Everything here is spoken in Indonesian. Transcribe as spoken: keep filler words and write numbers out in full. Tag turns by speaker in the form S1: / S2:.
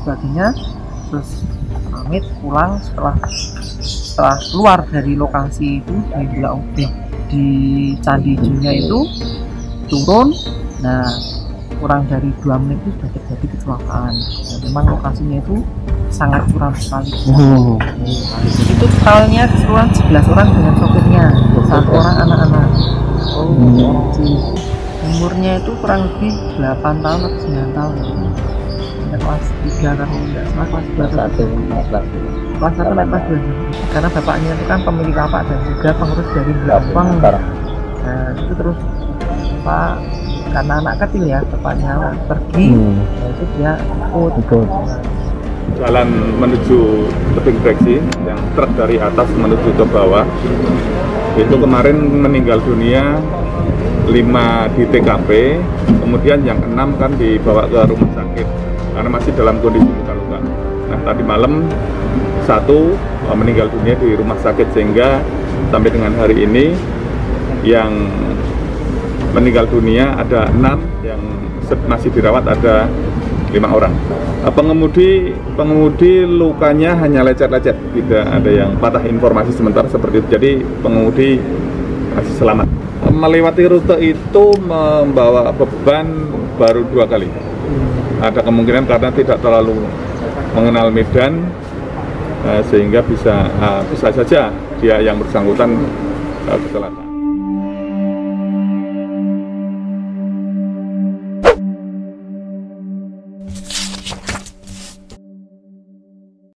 S1: sebagainya, terus pamit pulang. Setelah setelah keluar dari lokasi itu di di, di Candi Ijo-nya itu turun, nah kurang dari dua menit itu sudah terjadi kecelakaan. Dan memang lokasinya itu sangat curam sekali.
S2: Oh.
S1: Itu totalnya keseluruhan sebelas orang dengan sopirnya, satu orang anak-anak. Oh, hmm. Umurnya itu kurang lebih delapan tahun atau sembilan tahun. Ya, kelas tiga kan enggak salah, kelas dua satu kelas satu kelas satu kelas dua. Karena bapaknya itu kan pemilik lapak dan juga pengurus dari Belapang. Nah itu terus Pak, karena anak kecil ya, bapaknya pergi, hmm. nah, itu dia ikut. ikut.
S3: Jalan menuju tebing breksi yang truk dari atas menuju ke bawah itu kemarin meninggal dunia lima di T K P, kemudian yang enam kan dibawa ke rumah sakit karena masih dalam kondisi luka-luka. Nah tadi malam satu meninggal dunia di rumah sakit, sehingga sampai dengan hari ini yang meninggal dunia ada enam, yang masih dirawat ada lima orang. Pengemudi pengemudi lukanya hanya lecet-lecet, tidak ada yang patah, informasi sementara seperti itu. Jadi pengemudi masih selamat. Melewati rute itu membawa beban baru dua kali. Ada kemungkinan karena tidak terlalu mengenal medan, sehingga bisa bisa saja dia yang bersangkutan kecelakaan.